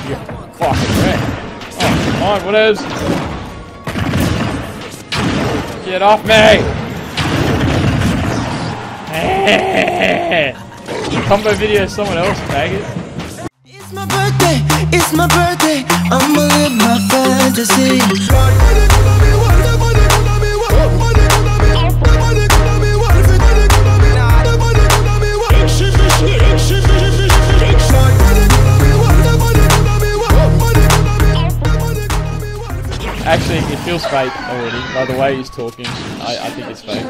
You fucking wreck. Oh, come on, what is? Get off me! Combo video someone else, faggot. It's my birthday, I'ma live my fantasy. Actually, it feels fake already, by the way he's talking. I think it's fake.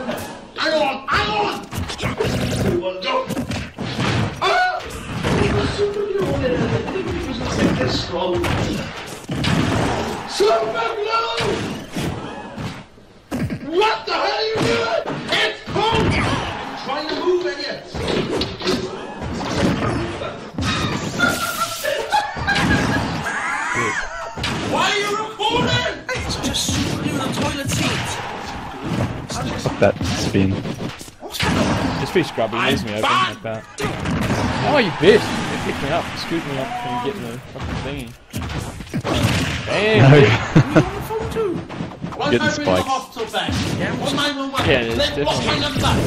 What the hell are you doing? It's cold! Trying to move it yet? Why are you recording? It's just shooting in the toilet seat. Fuck that spin. Just be scrubby, leaves me open like that. Oh, you bitch! You picked me up, you scooped me up when you get in the fucking thingy. Damn! No. Get the spikes. Yeah, it's definitely.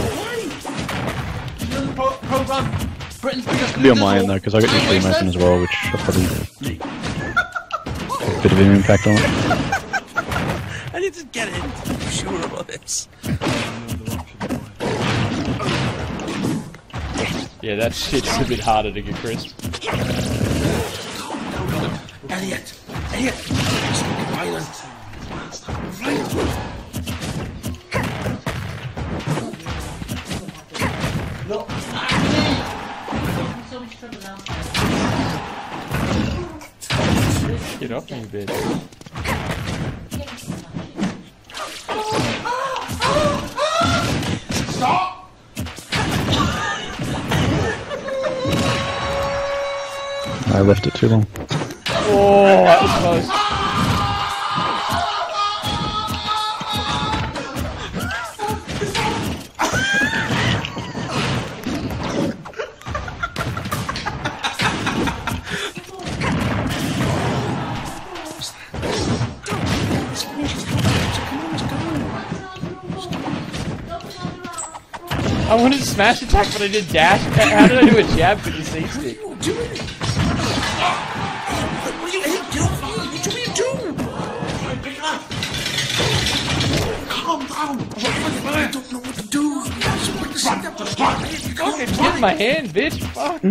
This could be on my end though, because I got your free motion as well, which will probably have a bit of an impact on it. I need to get in. I'm sure about this. Yeah, that shit's a bit harder to get crisp. Elliot! Violent! No! Get off me, bitch. Stop! I left it too long. Oh, that was close. I wanted to smash attack, but I did dash. How did I do a jab with the C stick? What are you doing? What are you doing? Pick it up. Calm down. I don't know what to do. Fucking get in my hand, bitch. Fuck.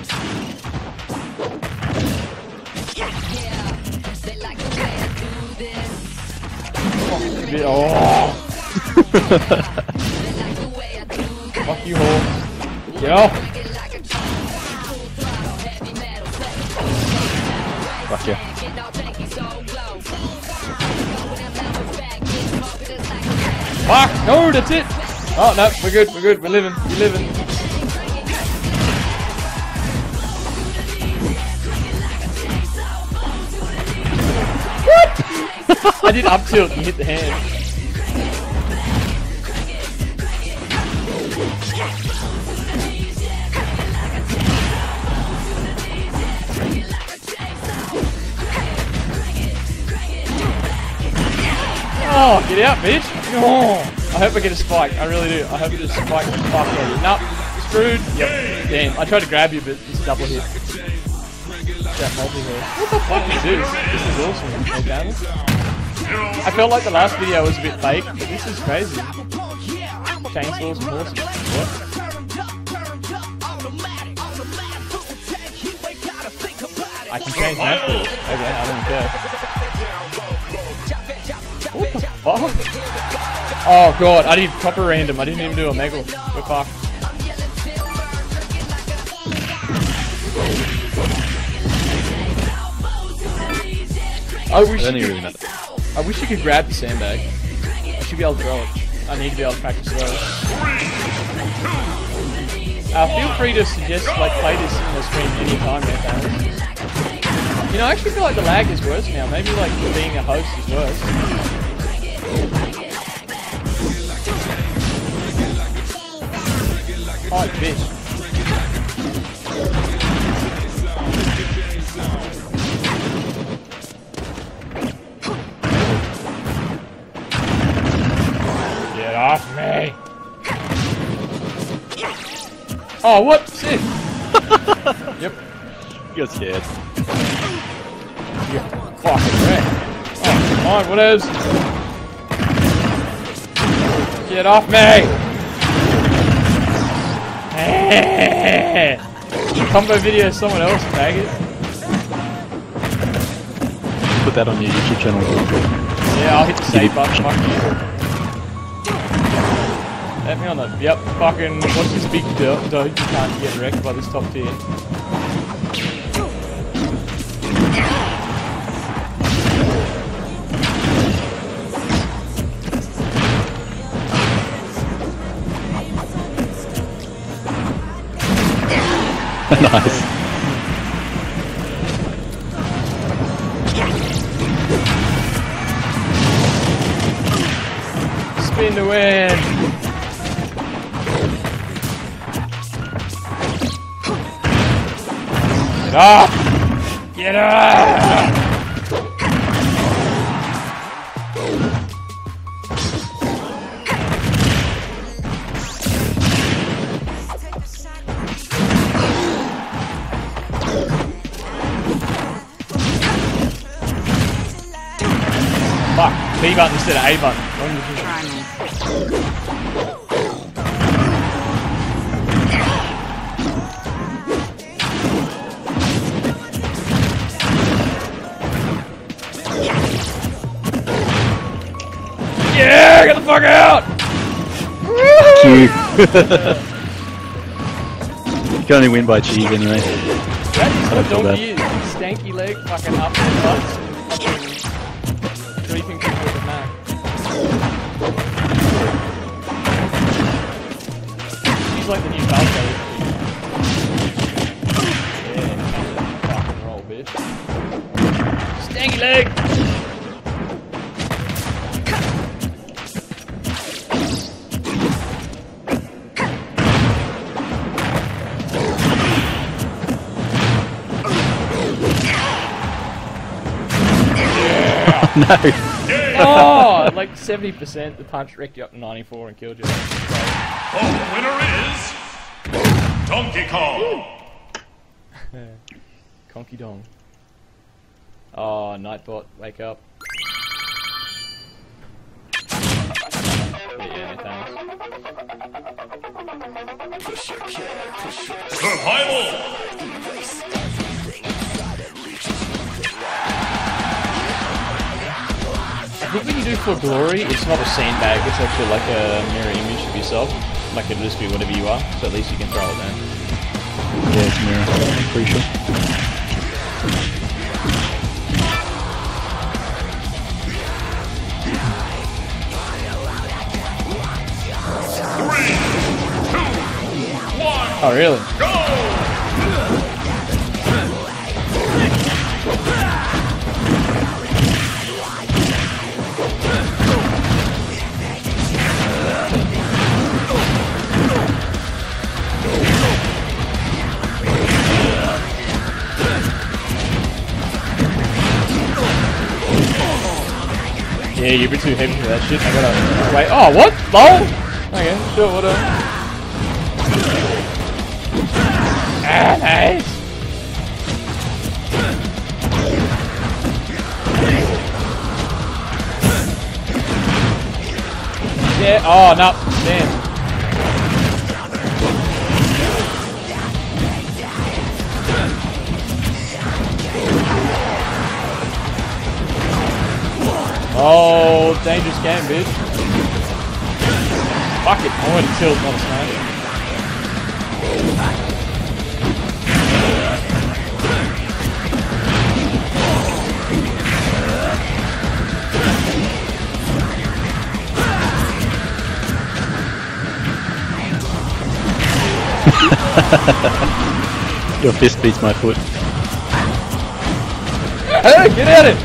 Oh. Fuck you, hole. Yo. Fuck yeah. Fuck! No, that's it! Oh, no, we're good, we're living, we're living. What? I did up tilt and hit the hand. Oh, get out, bitch! Oh, I hope I get a spike. I really do. I hope it's a spike. Fuck yeah. Nope. Screwed. Yep. Damn. I tried to grab you, but it's double hit. That multi-hit. What the fuck is this? This is awesome. Okay. I felt like the last video was a bit fake, but this is crazy. Chainsaws and horses. What? I can change that. Okay, I don't care. What the fuck? Oh god, I did proper random. I didn't even do a mega. We're fucked. I wish you could grab the sandbag. I should be able to throw it. I need to be able to practice throw it. Feel free to suggest, like, play this in the stream anytime, man. You know, I actually feel like the lag is worse now. Maybe, like, being a host is worse. Oh, bitch. Oh, what? Sick. Yep. You got scared. You fucking wreck. Oh, come on, what is? Get off me! Combo video of someone else, faggot. Put that on your YouTube channel. Yeah, I'll hit the save button, fuck you. Let me on the, yep, fucking, what's this big dude you can't get wrecked by this top tier. Nice. Spin to win. Get up! Get up! Fuck, B button instead of A button. Wrong decision. Yeah, get the fuck out! Cute. You can only win by cheese anyway. That is what donkey is. Stanky leg, fucking up and butts. Creeping people with the Mac. He's like the new Falco. Yeah, fucking roll, bitch. Stanky leg! No. Oh, like 70%, the punch wrecked you up to 94 and killed you. The winner is Donkey Kong. Conky dong. Oh, Nightbot, wake up. Yeah, thanks. Survival. I think when you do For Glory, it's not a sandbag, it's actually like a mirror image of yourself. Like it'll just be whatever you are, so at least you can throw it down. Yeah, it's a mirror. I'm pretty sure. Oh, really? Go! Yeah, you're a bit too heavy for that shit. I gotta wait. Oh, what? LOL? Okay, sure, whatever. Ah, nice. Yeah. Oh no. Damn. Oh, dangerous game, bitch. Fuck it, I want to tilt, not a smash. Your fist beats my foot. Hey, get at it!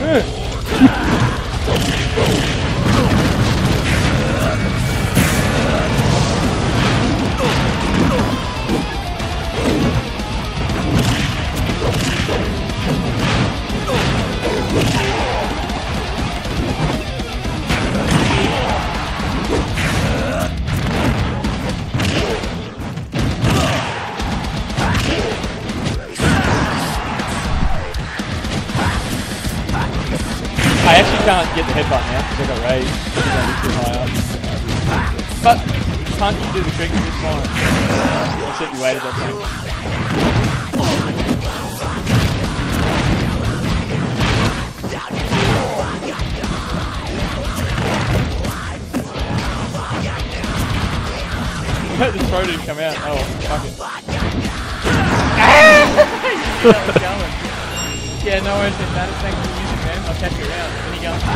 can't get the headbutt now because I got rage. It's only too high up. But can't you do the trick this time? Except you waited that time. Hope the throw didn't come out. Oh, fuck it. Yeah, no worries, it matters. Thanks for the music, man. I'll catch you around. When you going?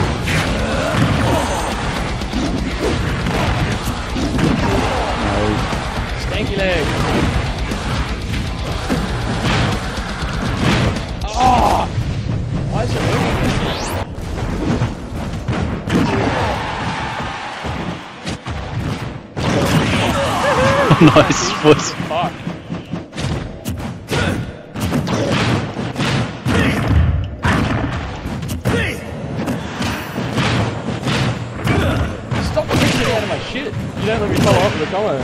Stanky leg. Oh! Why is it moving? Nice voice. Fuck. Stop pushing out of my shit. You don't let me follow up with the combo.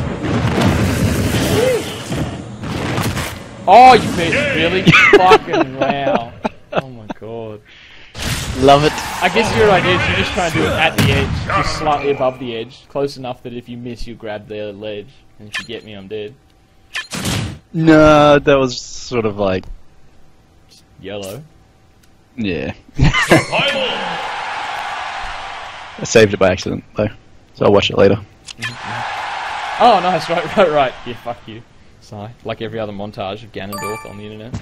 Oh, you bitch, really? Fucking wow. Oh my god. Love it. I guess your idea is you're just trying to do it at the edge, just slightly above the edge, close enough that if you miss, you grab the ledge, and if you get me, I'm dead. No, that was sort of like... Yellow. Yeah. I saved it by accident, though, so I'll watch it later. Oh, nice, right. Yeah, fuck you. Sigh. Like every other montage of Ganondorf on the internet.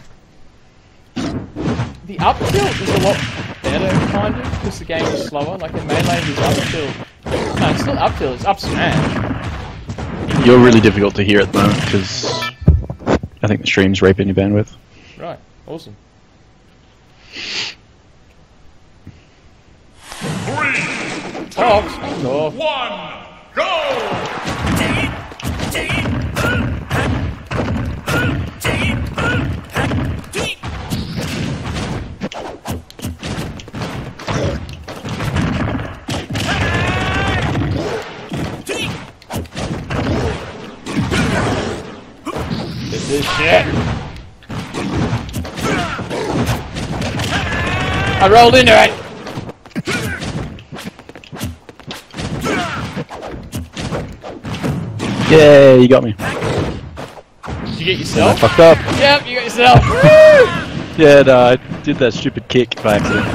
The up tilt is a lot better, kind of, because the game is slower. Like in Melee, there's up tilt. No, it's not up tilt, it's up smash. You're really difficult to hear at the moment, because I think the stream's raping your bandwidth. Right, awesome. 3, 2, Oh, 1, go! This is shit. I rolled into it. Yay, you got me. Did you get I yourself? fucked up. Yep, you got yourself. Yeah, no, I did that stupid kick by accident.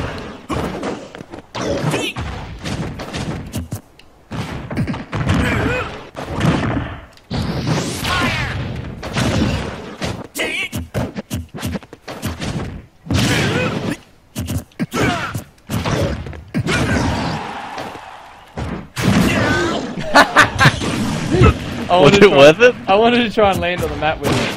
Was it worth it? I wanted to try and land on the map with it.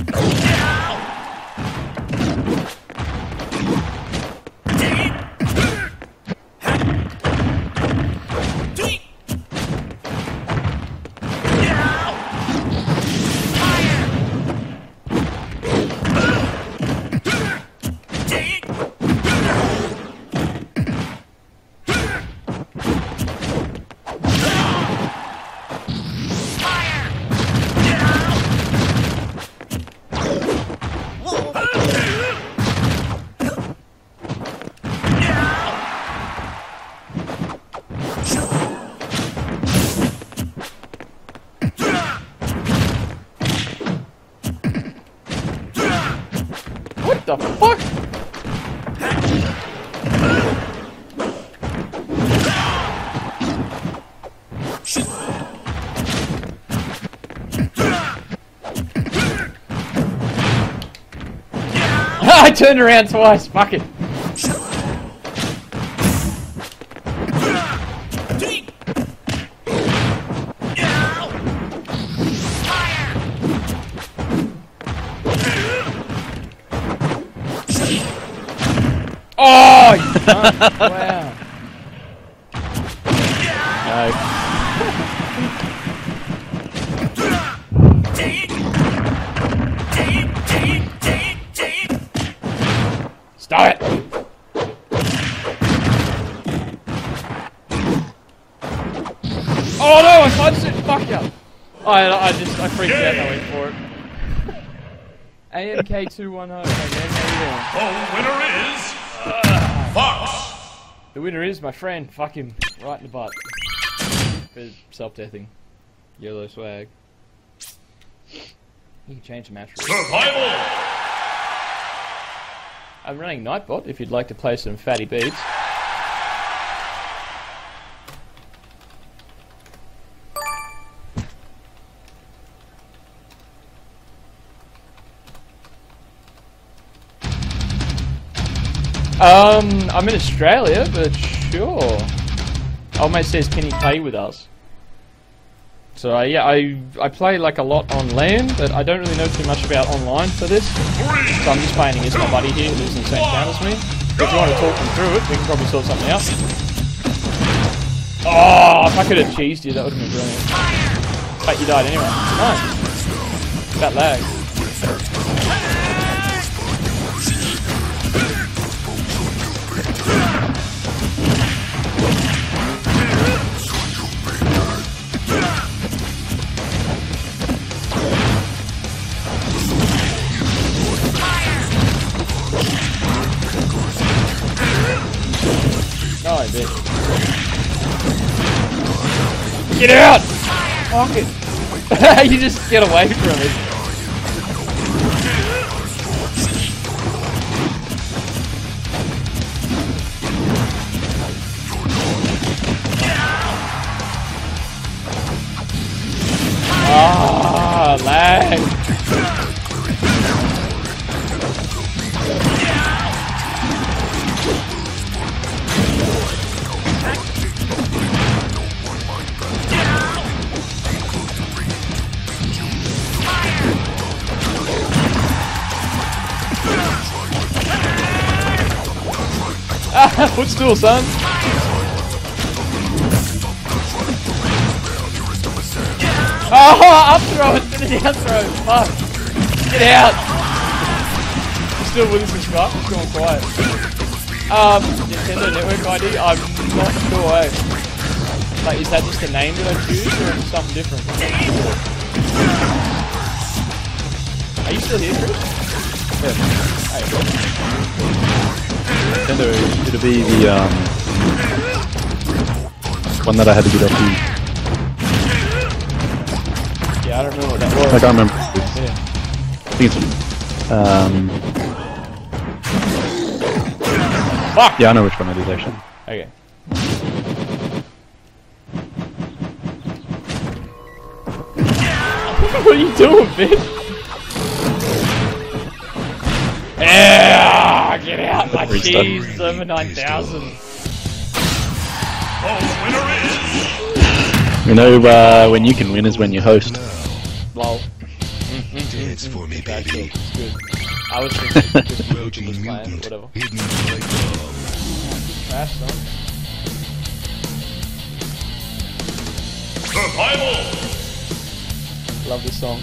What the fuck? I turned around twice, fuck it. Oh, you cunt. Wow. No. Stop it! Oh no, I punched it! Fuck you! I freaked out and I went for it. AMK210, hey man, how you doing? The winner is Fox. The winner is my friend. Fuck him. Right in the butt. For self-deathing. Yellow swag. You can change the match rules. Survival! I'm running Nightbot if you'd like to play some fatty beats. I'm in Australia, but sure. Old mate says, can he play with us? So yeah, I play like a lot on LAN, but I don't really know too much about online for this. So I'm just playing against my buddy here who lives in the same town as me. If you want to talk him through it, we can probably sort something out. Oh, if I could have cheesed you, that would have been brilliant. But you died anyway. Nice. That lag. Oh, I did. Get out! Fuck it. You just get away from it. Ah, lag. Footstool, son. Oh, up throw instead of down throw. Fuck. Get out. Still with us in Skype. It's going quiet. Nintendo Network ID. I'm not sure. Like, is that just a name that I choose, or is it something different? Are you still here, Chris? Yeah. Hey. Nintendo, it'll be the one that I had to get off the. Yeah, I don't remember what that was. I can't remember. Yeah. I think it's Fuck! yeah, I know which one it is actually. Okay. What are you doing, bitch? Yeah, get out, my cheese, Sm4sh 9000. You know, when you can win is when you host. Lol. Dance for me, baby. It's good. I was thinking just Crouching was playing, mutant, whatever. hidden like love. Crash, son. Survival! Love this song.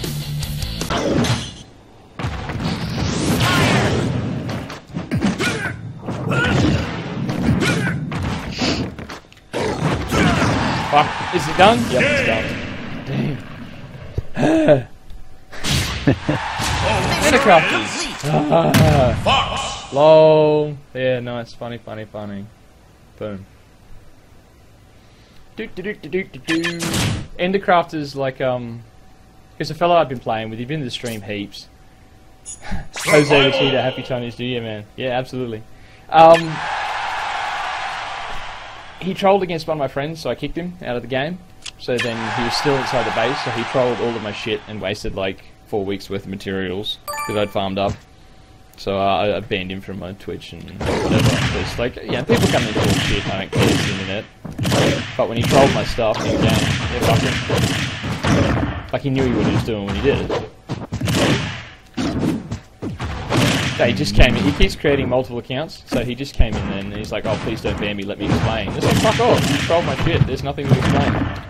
Fuck. Is it done? Yep, it's done. Damn. Minecraft. Fox! Lol. Yeah, nice. Funny, funny, funny. Boom. Endercraft is like, because a fellow I've been playing with, he's been to the stream heaps. Jose was here, happy Chinese New Year, man. Yeah, absolutely. He trolled against one of my friends, so I kicked him out of the game. So then he was still inside the base, so he trolled all of my shit and wasted like 4 weeks worth of materials because I'd farmed up. So I banned him from my Twitch and whatever. It's like, yeah, people come in and talk shit, I don't care, it's the internet. But when he trolled my stuff in the game, yeah, fuck him. Like he knew what he was doing when he did it. So he just came in, he keeps creating multiple accounts, so he just came in then and he's like, oh please don't ban me, let me explain. It's like, fuck off, you trolled my shit, there's nothing to explain.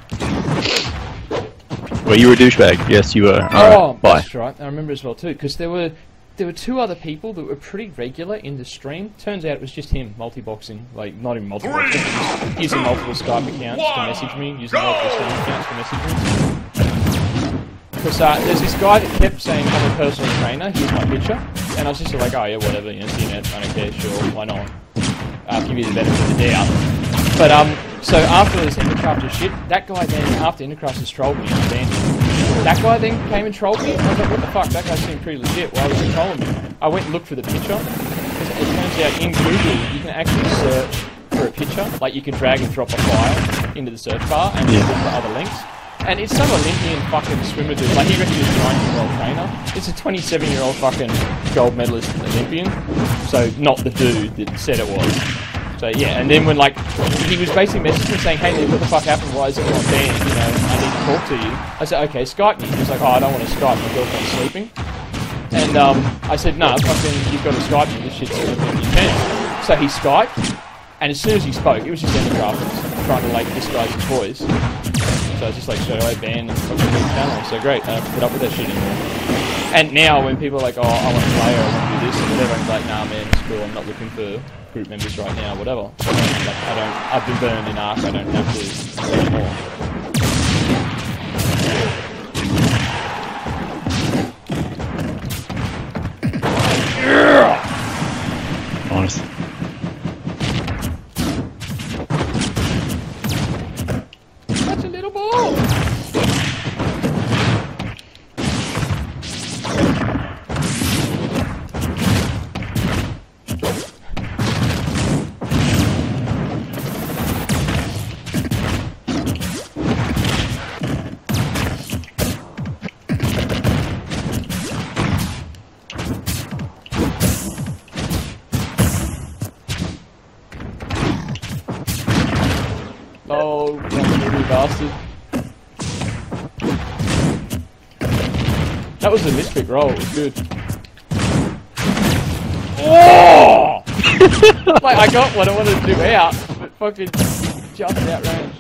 Well, you were a douchebag. Yes, you were. Oh, bye. that's right, I remember as well too, because there were 2 other people that were pretty regular in the stream. Turns out it was just him, multi-boxing. Like, not even multi-boxing, just using multiple Skype accounts to message me, using multiple Steam accounts to message me. Because there's this guy that kept saying, I'm a personal trainer, here's my picture. And I was just like, oh yeah, whatever, you know, it's the internet, I don't care, sure, why not? give you the benefit of the doubt. But so after this Endercrafter shit, that guy then, after Endercrafters trolled me, I banned him. That guy then came and trolled me. I was like, what the fuck? That guy seemed pretty legit. Why was he trolling me? I went and looked for the picture. Because it turns out in Google, you can actually search for a picture. Like, you can drag and drop a file into the search bar and look for other links. And it's some Olympian fucking swimmer dude. Like, he reckons he's a 19-year-old trainer. It's a 27-year-old fucking gold medalist Olympian. So, not the dude that said it was. So, yeah, and then when, like, he was basically messaging me saying, hey, man, what the fuck happened? Why is it not banned? You know, I need to talk to you. I said, okay, Skype me. He was like, oh, I don't want to Skype. My girlfriend's sleeping. And, I said, no, fucking, you've got to Skype me. This shit's going to be intense. So, he Skyped. And as soon as he spoke, it was just Endercrafters trying to, like, disguise his voice. So I was just like, straight away banned and fucking moved the channel. So great, I don't put up with that shit anymore. And now when people are like, oh, I want to play or I want to do this and whatever, I'm like, nah man, it's cool, I'm not looking for group members right now, whatever. Like, I've been burned in Ark, I don't have to anymore. Yeah! Honest. Such a little ball! Oh, you bastard. That was a mispick roll, it was good. Oh! Like, I got what I wanted to do out, but fucking just out range.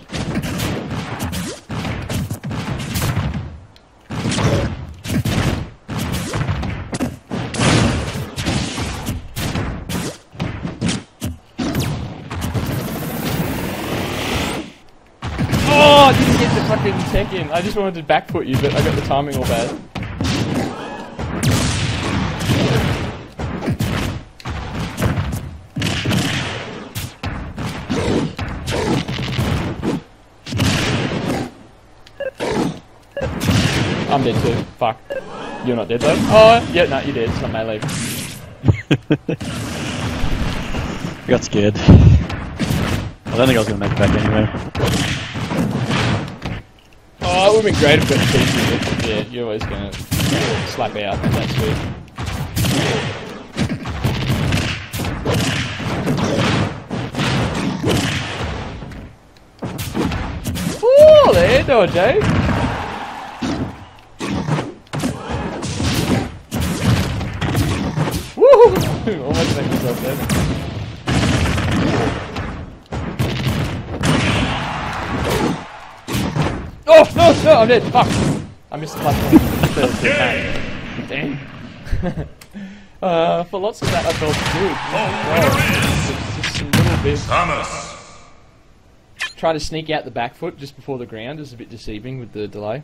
Oh, I didn't get the fucking tech in. I just wanted to back foot you, but I got the timing all bad. I'm dead too. Fuck. You're not dead though? Oh, yeah, no, you're dead. It's not melee. I got scared. I don't think I was going to make it back anyway. Oh, it would have been great if it got the PC, but yeah, you're always going to slap out, and that's good. Ooh, the air dodge, eh? Woo! Almost made myself dead. Oh, no, no, I'm dead, fuck! I missed the platform. Damn. For lots of that I felt good. Just a little bit. Samus. Trying to sneak out the back foot just before the ground is a bit deceiving with the delay.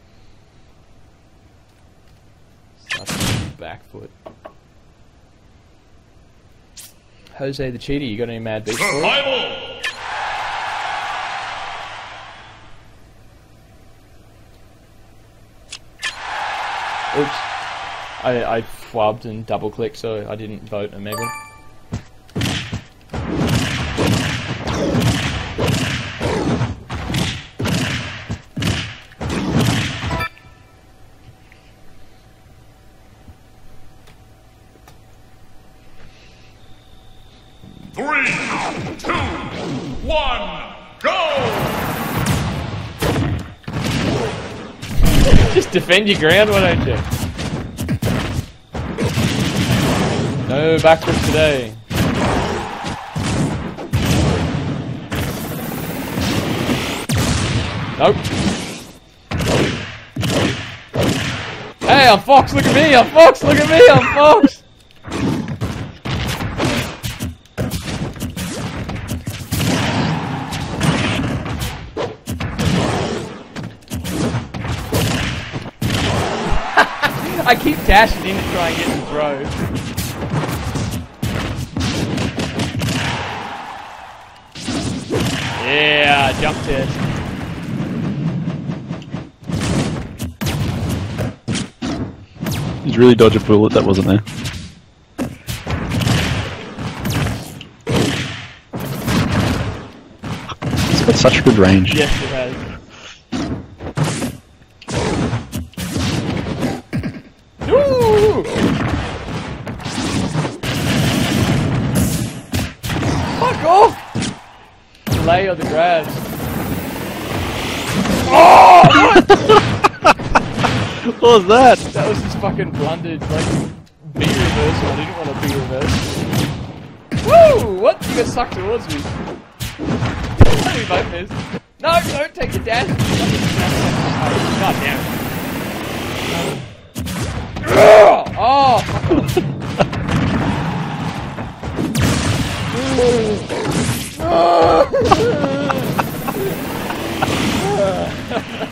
Back foot. Jose the Cheater, you got any mad beats for it? Oops. I flubbed and double clicked, so I didn't vote Omegle. Three, 2, 1, go! Just defend your ground, why don't you? No backwards today. Nope. Hey, I'm Fox, look at me, I'm Fox, look at me, I'm Fox! I keep dashing in to try and get the throw. Yeah, jump test. He's really dodged a bullet that wasn't there. He's got such good range. Yes, it has. Woo! Fuck off! Delay of the grabs. Oh! What was that? That was just fucking blundered, like, B reversal. I didn't want a B reversal. Woo! What? You got sucked towards me. We both missed. No, don't take the dash. God damn it. Oh, fuck off.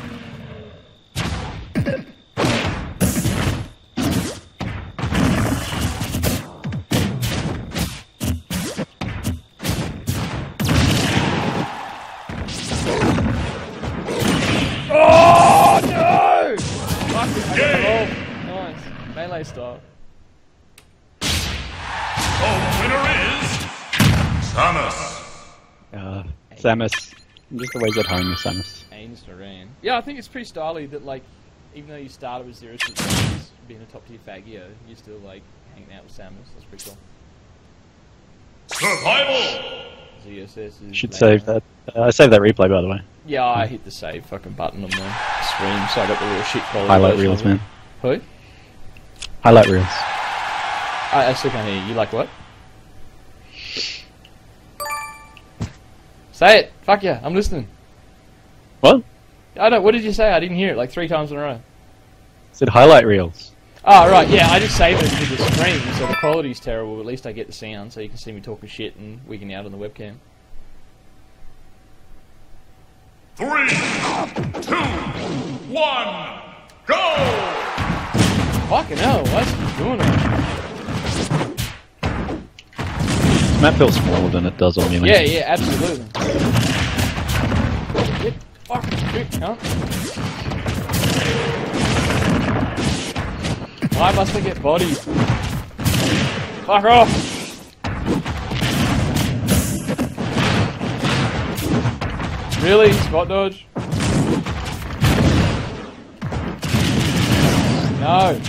Oh no! Fuck it. Nice. Melee style. Winner is Samus. Samus. I'm just always at home with Samus. Ains to ran. Yeah, I think it's pretty stylish that, like, even though you started with ZSS being a top tier faggio, you're still, like, hanging out with Samus. That's pretty cool. Survival. ZSS is. Should save that. I saved that replay, by the way. Yeah, I hit the save fucking button on the screen, so I got the real shit quality. Highlight reels, man. Who? Highlight reels. I still can't hear you. You like what? Say it! Fuck yeah, I'm listening. What? I don't. What did you say? I didn't hear it like 3 times in a row. I said highlight reels. Oh, right, yeah, I just saved it to the screen, so the quality's terrible, but at least I get the sound, so you can see me talking shit and wigging out on the webcam. 3, 2, 1, go! Fucking hell, what's he doing it? This map feels smaller than it does on me. Yeah, yeah, absolutely. Get fucking quick, cunt. Why must I get bodied? Fuck off! Really? Spot dodge? No.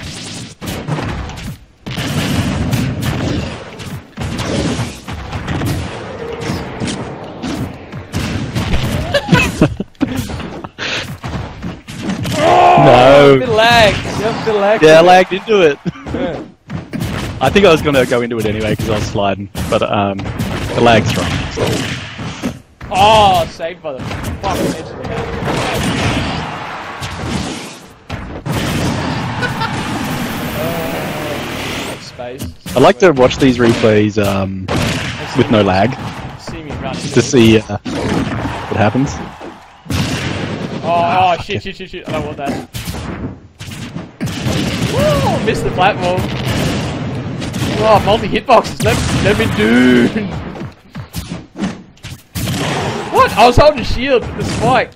No. A bit lag. Just a bit lag. Yeah, I lagged into it. Yeah. I think I was gonna go into it anyway because I was sliding, but the lag's strong. So. Oh, saved by the fucking edge of the map. Space. I like to watch these replays with no lag See me run. to see what happens. Oh, shit. I don't want that. Woo! Missed the platform. Oh, multi-hitboxes. Let me do. What? I was holding a shield with the spike.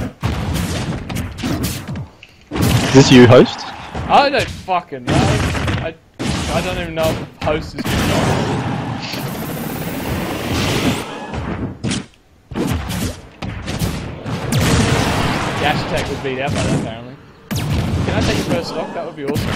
Is this you, host? I don't fucking know. I don't even know if host is. Dash attack was beat out by that apparently. Can I take a first stock? That would be awesome.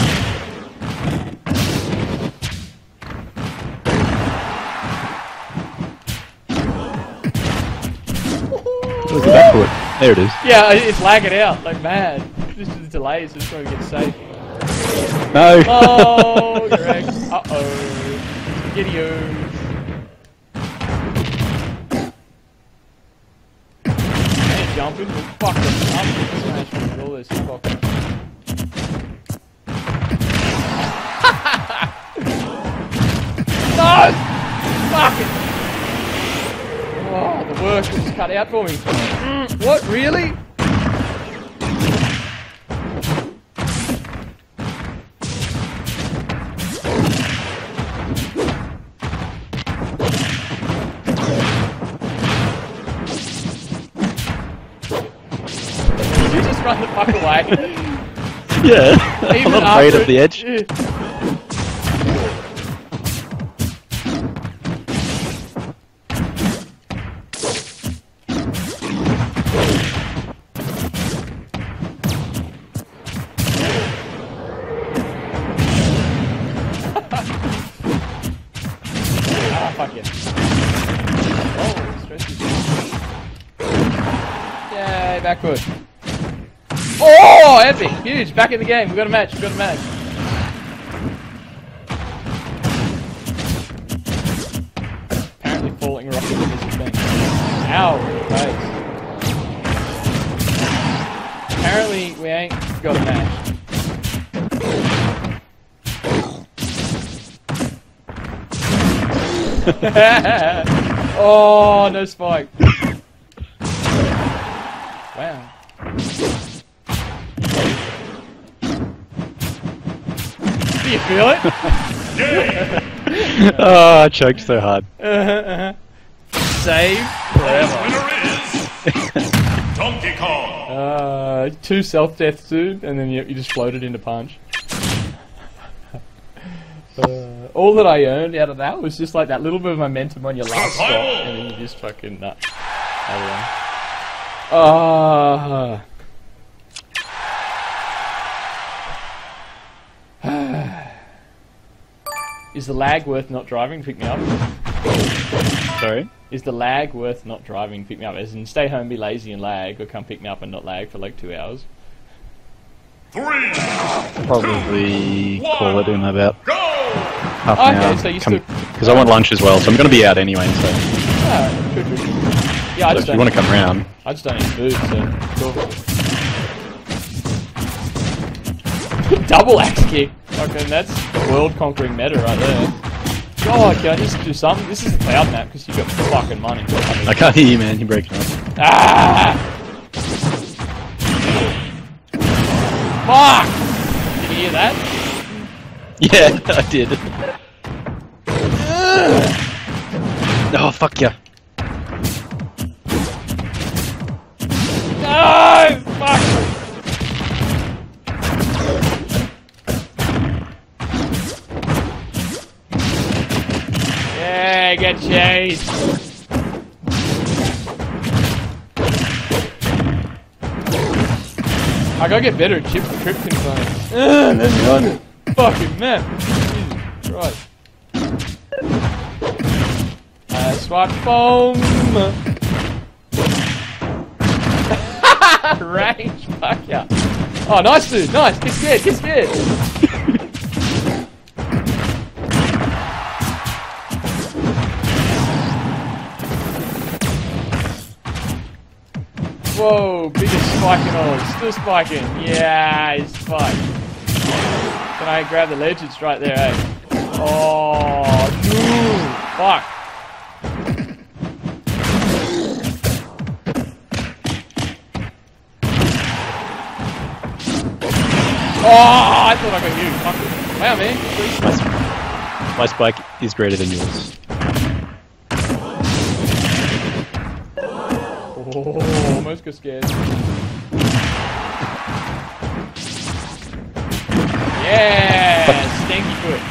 Where's the back foot? There it is. Yeah, it's lagging out like mad. Just the delays, just trying to get safe. No! Oh, you're right. Uh-oh. Giddy-o. Jumping, but fuck it. I'm gonna smash with all this fucking. No! Fuck it! Oh, the work was cut out for me. What, really? run the fuck away. Yeah. Even I'm not afraid after of the edge. Yeah. Ah, fuck it. Oh, stretchy. Yay, back push. Oh, epic! Huge! Back in the game. We got a match. We got a match. Apparently, falling rocket is a thing. Ow! Face. Apparently, we ain't got a match. Oh, no spike. Wow. Do you feel it? Oh, I choked so hard. Save forever. Winner is Donkey Kong. Two self-deaths, dude, and then you just floated into punch. All that I earned out of that was just like that little bit of momentum on your last stop, and then you just fucking nut. Is the lag worth not driving? Pick me up. Sorry? Is the lag worth not driving? Pick me up. As in, stay home, be lazy and lag, or come pick me up and not lag for like 2 hours. 3, Probably 2, 1, call it in about go! half an hour. Okay, so you still... Because I want lunch as well, so I'm going to be out anyway. So, True. Yeah, I so just if you want to come round, I just don't eat food, so cool. Double axe kick. Fucking, that's world-conquering meta right there. God, can I just do something? This is the cloud map because you got fucking money. I can't hear you, man. You're breaking up. Ah! Fuck! Did you hear that? Yeah, I did. Oh, fuck ya. No! Fuck! Yeah, get chased. I gotta get better at trip controls. That's one fucking map. Jesus Christ. Swipe foam. Range, fuck yeah. Oh, nice dude, nice. Get scared, get scared. Whoa, biggest spike in all. He's still spiking. Yeah, he's spiked. Can I grab the ledge? It's right there, eh? Oh, dude. Fuck. Oh, I thought I got you. Fuck it. Wow, man. My spike is greater than yours. Oh, almost got scared. Yeah, stinky foot.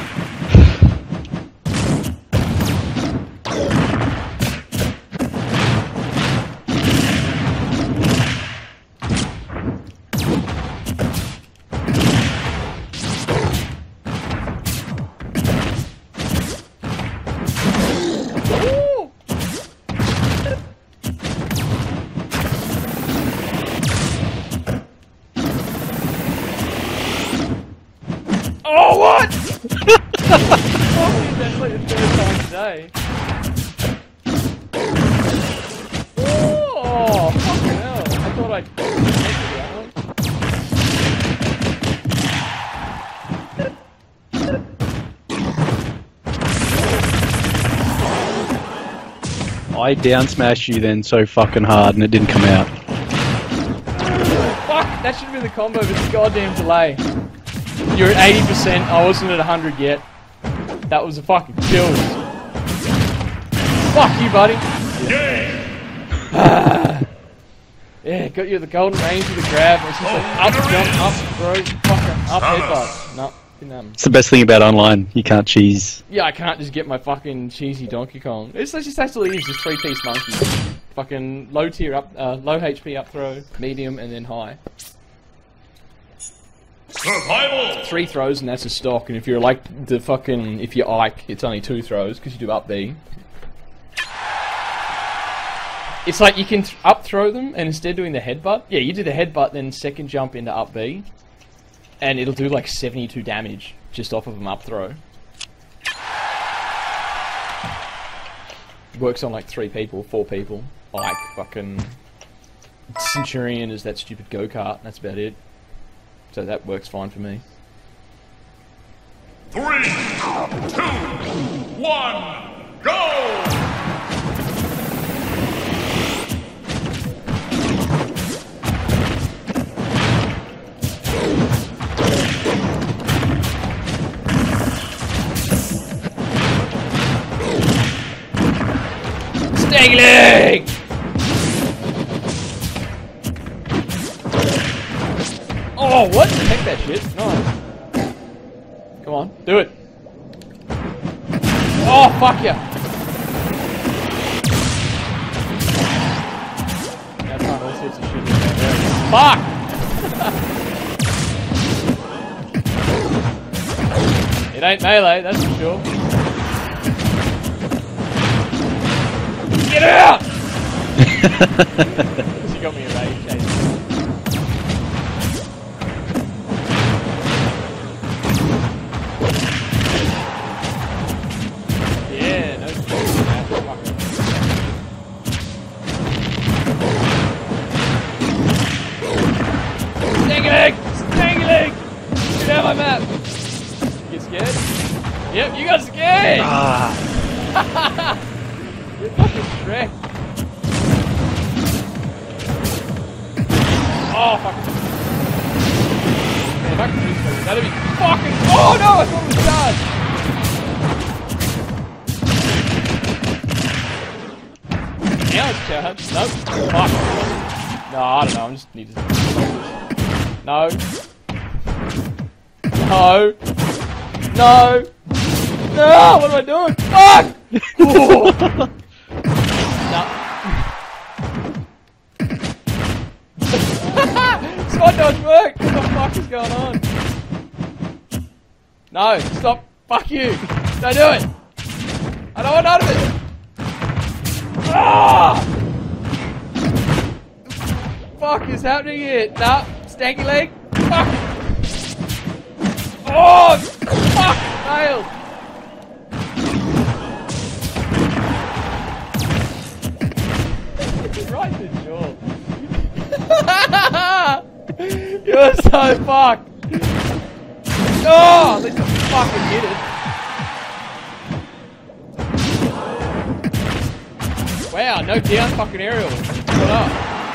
Oh, what? That's like the third time today. Oh, fucking hell. I thought I'd get that I down smashed you then so fucking hard and it didn't come out. Fuck, that should have been the combo, but the goddamn delay. You're at 80%, I wasn't at 100 yet. That was a fucking kill. Fuck you, buddy. Yeah, got you the golden range with the grab. It's just like up, jump, up, throw, fucker, up, headbutt. No, didn't happen. It's the best thing about online. You can't cheese. Yeah, I can't just get my fucking cheesy Donkey Kong. It's just actually just 3-piece monkey. Fucking low tier up, low HP up throw, medium, and then high. Survival! 3 throws and that's a stock. And if you're like the fucking, if you're Ike, it's only 2 throws because you do up B. It's like you can up throw them and instead of doing the headbutt, yeah, you do the headbutt, then second jump into up B, and it'll do like 72 damage just off of an up throw. Works on like 3 people, 4 people. Like fucking Centurion is that stupid go-kart. That's about it. So that works fine for me. 3, 2, 1, go! Dangling! Oh, what? Take that shit. Nice. Come on, do it. Oh, fuck ya. That's not all sorts of shit in there. Fuck! It ain't melee, that's for sure. Get out! She got me a rage chase. Yeah, no shit. Stangling! Stangling! Get out of my map! You get scared? Yep, you got scared! You're fucking Shrek. Oh, fuck. Man, if I could do something, that'd be fucking. Oh no, I thought it was done. Now it's charged. Nope. Fuck. No, I don't know. I just need to. No. No. No. No, what am I doing? Fuck! No. Spot dodge worked! What the fuck is going on? No, stop. Fuck you. Don't do it. I don't want none of it. Ah! Fuck is happening here? Nah, stanky leg. Fuck. Oh! Fuck! Failed. Right in the jaw. You're so fucked. Oh, at least I fucking hit it. Wow, no down fucking aerial. What up?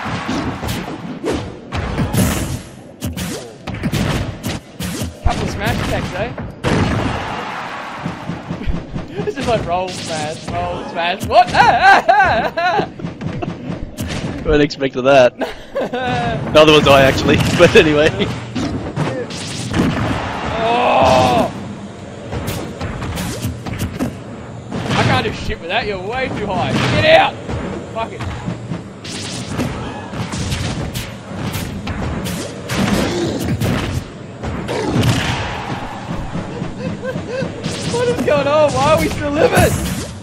Couple of smash attacks, eh? This is like roll, smash, what? I wasn't expecting that. Neither was I actually, but anyway. Oh! I can't do shit with that, you're way too high. Get out! Fuck it. What is going on? Why are we still living?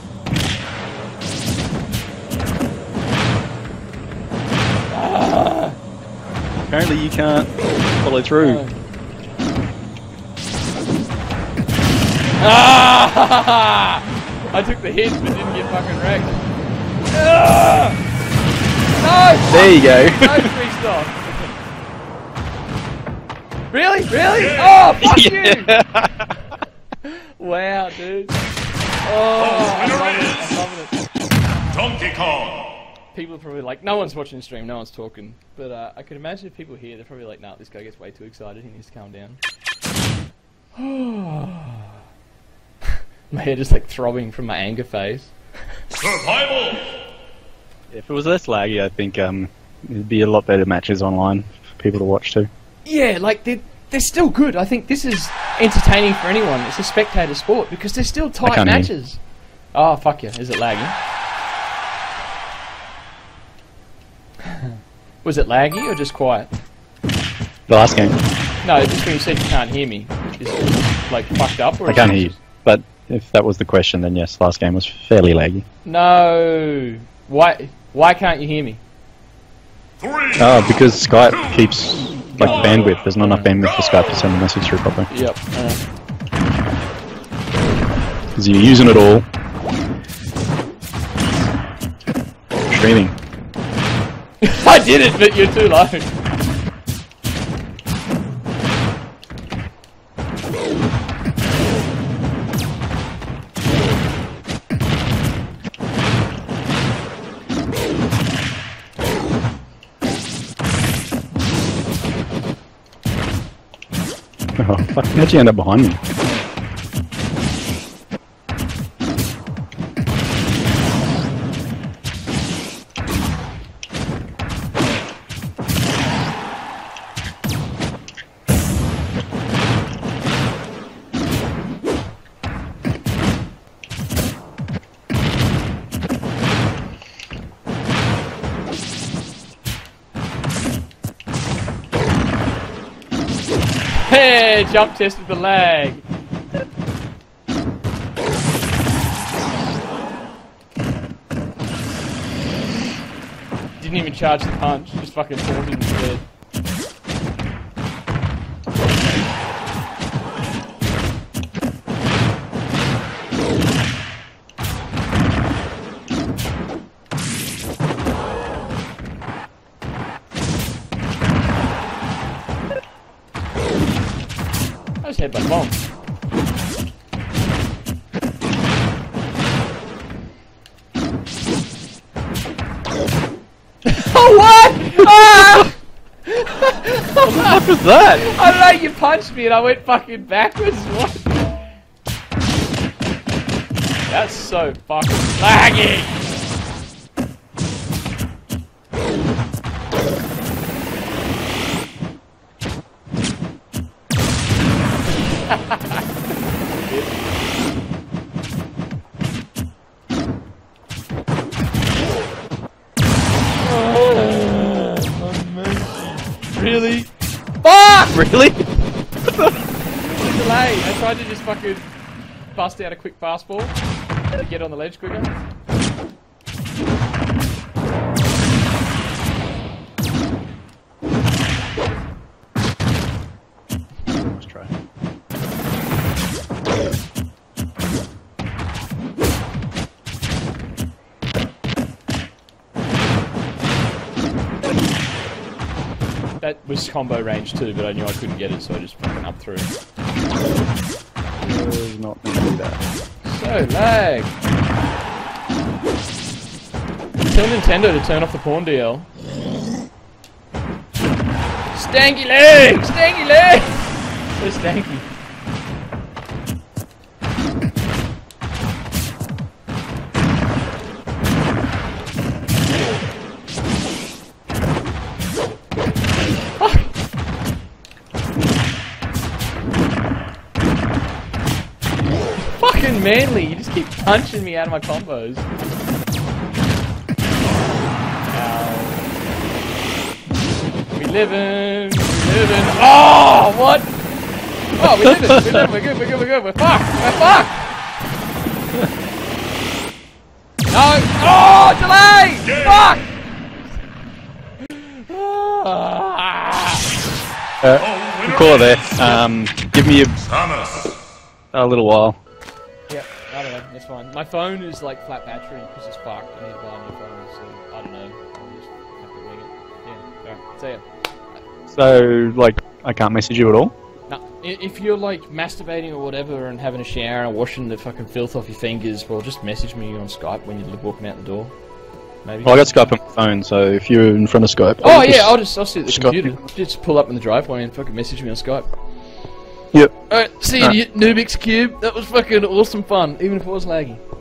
Apparently you can't follow through. Ah! I took the hit but didn't get fucking wrecked. No! There you go. No free stop. Really? Really? Oh, fuck you! Wow, dude. Oh, I'm loving it. Donkey Kong! People are probably like, no one's watching the stream, no one's talking. But I could imagine if people here, they're probably like, nah, this guy gets way too excited, he needs to calm down. My head is like throbbing from my anger phase. Survival! If it was less laggy, I think It'd be a lot better matches online for people to watch too. Yeah, like they're still good. I think this is entertaining for anyone. It's a spectator sport because they're still tight matches. Oh fuck yeah! Is it lagging? Was it laggy or just quiet? The last game. No, just when you said you can't hear me, is it like fucked up? Or I can't hear you. But if that was the question, then yes, last game was fairly laggy. No. Why can't you hear me? Oh, because Skype keeps like bandwidth. There's not enough bandwidth for Skype to send the message through properly. Yep. Because you're using it all. Streaming. I did it, but you're too low. Oh, fuck, how'd you end up behind me? Hey, jump test with the lag. Didn't even charge the punch, just fucking taunted instead. I just headbutt bomb. Oh, what? Ah! What was that? I don't know, you punched me and I went fucking backwards. What? That's so fucking laggy. Really? Fuck! Really? Delay. I tried to just fucking bust out a quick fastball to get on the ledge quicker. Let's try. That was combo range too, but I knew I couldn't get it, so I just fucking up through. Was not meant to do that. So lag. Tell Nintendo to turn off the porn DL. Stanky leg! Stanky leg! Where's Stanky? Fucking manly, you just keep punching me out of my combos. Ow. We living. Oh, what? Oh, we living, we're good, we're fucked, No, oh, delay! Fuck! Call it there. Give me a little while. Yep, I don't know, that's fine. My phone is like flat battery because it's fucked. I need to buy a new phone, so I don't know. I'll just have to wing it. Yeah, alright, see ya. So, like, I can't message you at all? No, if you're like masturbating or whatever and having a shower and washing the fucking filth off your fingers, well, just message me on Skype when you're walking out the door. Maybe. Well, I got Skype on my phone, so if you're in front of Skype... I'll sit at the Skype computer. you. Just pull up in the driveway and fucking message me on Skype. Yep. Alright, see you, Nubix Cube. That was fucking awesome fun, even if it was laggy.